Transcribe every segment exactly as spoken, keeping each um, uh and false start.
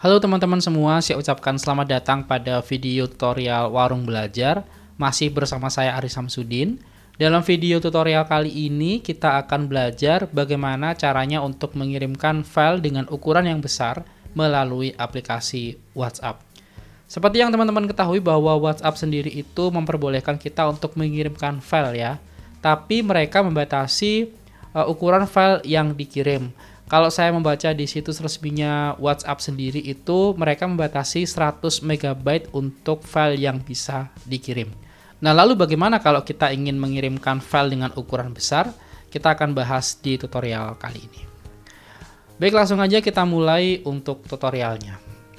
Halo teman-teman semua, saya ucapkan selamat datang pada video tutorial Warung Belajar. Masih bersama saya Aris Samsudin. Dalam video tutorial kali ini kita akan belajar bagaimana caranya untuk mengirimkan file dengan ukuran yang besar melalui aplikasi WhatsApp. Seperti yang teman-teman ketahui bahwa WhatsApp sendiri itu memperbolehkan kita untuk mengirimkan file ya. Tapi mereka membatasi uh, ukuran file yang dikirim. Kalau saya membaca di situs resminya WhatsApp sendiri itu mereka membatasi seratus megabyte untuk file yang bisa dikirim. Nah, lalu bagaimana kalau kita ingin mengirimkan file dengan ukuran besar? Kita akan bahas di tutorial kali ini. Baik, langsung aja kita mulai untuk tutorialnya.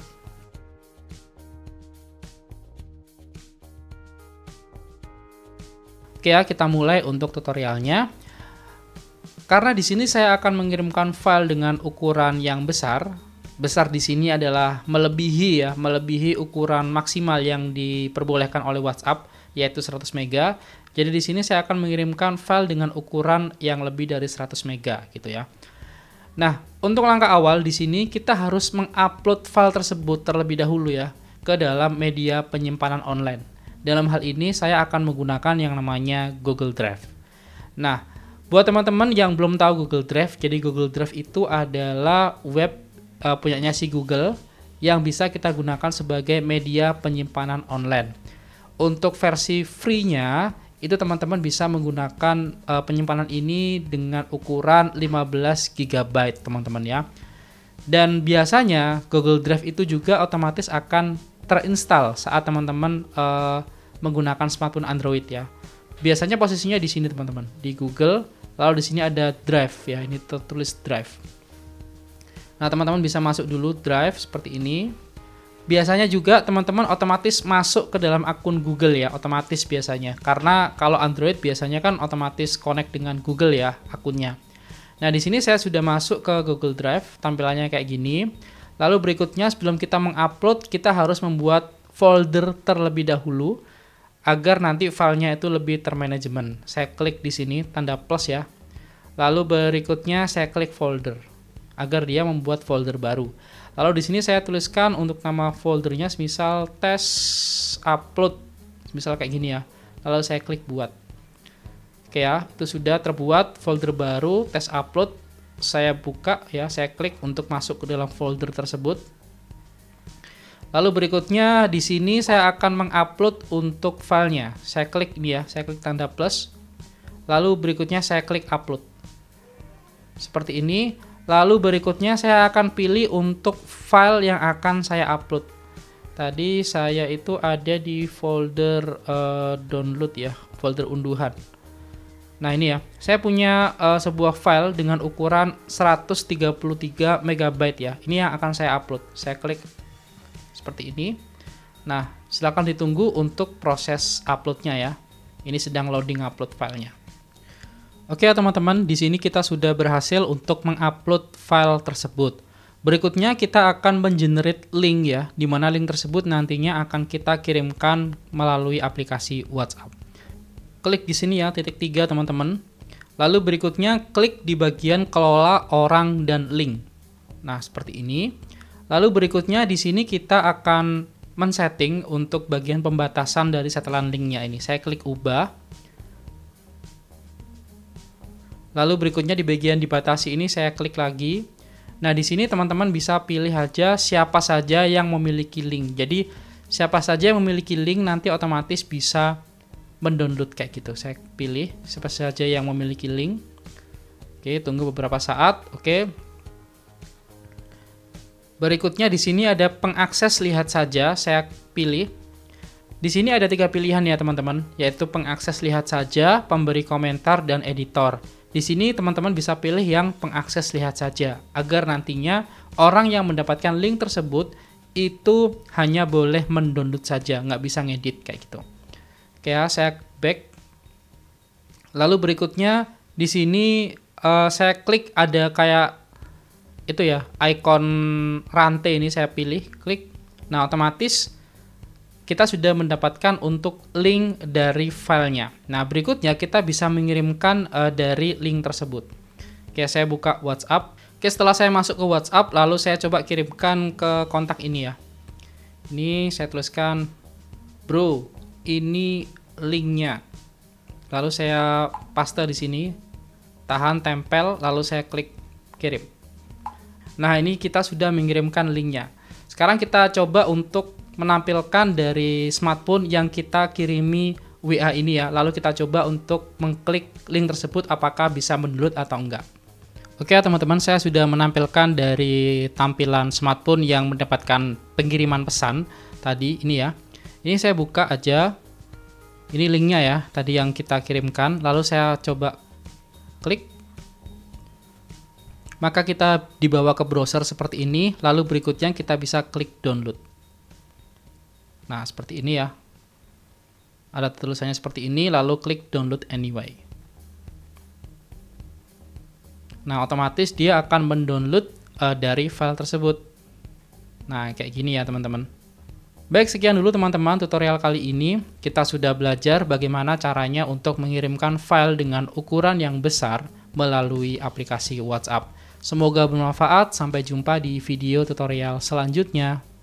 Oke ya, kita mulai untuk tutorialnya. Karena di sini saya akan mengirimkan file dengan ukuran yang besar. Besar di sini adalah melebihi ya, melebihi ukuran maksimal yang diperbolehkan oleh WhatsApp, yaitu seratus mega. Jadi di sini saya akan mengirimkan file dengan ukuran yang lebih dari seratus mega gitu ya. Nah, untuk langkah awal di sini kita harus mengupload file tersebut terlebih dahulu ya ke dalam media penyimpanan online. Dalam hal ini saya akan menggunakan yang namanya Google Drive. Nah, buat teman-teman yang belum tahu Google Drive, jadi Google Drive itu adalah web uh, punyanya si Google yang bisa kita gunakan sebagai media penyimpanan online. Untuk versi free-nya, itu teman-teman bisa menggunakan uh, penyimpanan ini dengan ukuran lima belas gigabyte teman-teman ya. Dan biasanya Google Drive itu juga otomatis akan terinstall saat teman-teman uh, menggunakan smartphone Android ya. Biasanya posisinya di sini teman-teman, di Google, lalu di sini ada Drive ya, ini tertulis Drive. Nah, teman-teman bisa masuk dulu Drive seperti ini. Biasanya juga teman-teman otomatis masuk ke dalam akun Google ya, otomatis biasanya. Karena kalau Android biasanya kan otomatis connect dengan Google ya akunnya. Nah, di sini saya sudah masuk ke Google Drive, tampilannya kayak gini. Lalu berikutnya sebelum kita mengupload, kita harus membuat folder terlebih dahulu agar nanti filenya itu lebih termanajemen. Saya klik di sini tanda plus ya. Lalu berikutnya saya klik folder agar dia membuat folder baru. Lalu di sini saya tuliskan untuk nama foldernya misal tes upload, misal kayak gini ya. Lalu saya klik buat. Oke ya, itu sudah terbuat folder baru tes upload. Saya buka ya, saya klik untuk masuk ke dalam folder tersebut. Lalu berikutnya di sini saya akan mengupload untuk filenya. Saya klik ini ya, saya klik tanda plus. Lalu berikutnya saya klik upload. Seperti ini. Lalu berikutnya saya akan pilih untuk file yang akan saya upload. Tadi saya itu ada di folder uh, download ya, folder unduhan. Nah, ini ya. Saya punya uh, sebuah file dengan ukuran seratus tiga puluh tiga megabyte ya. Ini yang akan saya upload. Saya klik seperti ini. Nah, silakan ditunggu untuk proses uploadnya ya. Ini sedang loading upload filenya. Oke teman-teman, di sini kita sudah berhasil untuk mengupload file tersebut. Berikutnya kita akan mengenerate link ya, di mana link tersebut nantinya akan kita kirimkan melalui aplikasi WhatsApp. Klik di sini ya, titik tiga teman-teman. Lalu berikutnya klik di bagian kelola orang dan link. Nah, seperti ini. Lalu berikutnya di sini kita akan men-setting untuk bagian pembatasan dari setelan linknya ini. Saya klik ubah. Lalu berikutnya di bagian dibatasi ini saya klik lagi. Nah, di sini teman-teman bisa pilih aja siapa saja yang memiliki link. Jadi siapa saja yang memiliki link nanti otomatis bisa mendownload kayak gitu. Saya pilih siapa saja yang memiliki link. Oke, tunggu beberapa saat. Oke. Berikutnya di sini ada pengakses lihat saja, saya pilih. Di sini ada tiga pilihan ya teman-teman, yaitu pengakses lihat saja, pemberi komentar, dan editor. Di sini teman-teman bisa pilih yang pengakses lihat saja, agar nantinya orang yang mendapatkan link tersebut itu hanya boleh mendownload saja, nggak bisa ngedit kayak gitu. Oke ya, saya back. Lalu berikutnya di sini uh, saya klik ada kayak itu ya, icon rantai ini saya pilih, klik. Nah, otomatis kita sudah mendapatkan untuk link dari filenya. Nah, berikutnya kita bisa mengirimkan uh, dari link tersebut. Oke, saya buka WhatsApp. Oke, Oke, setelah saya masuk ke WhatsApp, lalu saya coba kirimkan ke kontak ini ya. Ini saya tuliskan, bro, ini linknya. Lalu saya paste di sini, tahan, tempel, lalu saya klik kirim. Nah, ini kita sudah mengirimkan linknya. Sekarang kita coba untuk menampilkan dari smartphone yang kita kirimi W A ini ya. Lalu kita coba untuk mengklik link tersebut apakah bisa mendownload atau enggak. Oke teman-teman, saya sudah menampilkan dari tampilan smartphone yang mendapatkan pengiriman pesan tadi ini ya. Ini saya buka aja. Ini linknya ya, tadi yang kita kirimkan. Lalu saya coba klik. Maka kita dibawa ke browser seperti ini. Lalu berikutnya kita bisa klik download. Nah seperti ini ya. Ada tulisannya seperti ini, lalu klik download anyway. Nah, otomatis dia akan mendownload uh, dari file tersebut. Nah, kayak gini ya, teman-teman. Baik, sekian dulu teman-teman tutorial kali ini. Kita sudah belajar bagaimana caranya untuk mengirimkan file dengan ukuran yang besar melalui aplikasi WhatsApp. Semoga bermanfaat. Sampai jumpa di video tutorial selanjutnya.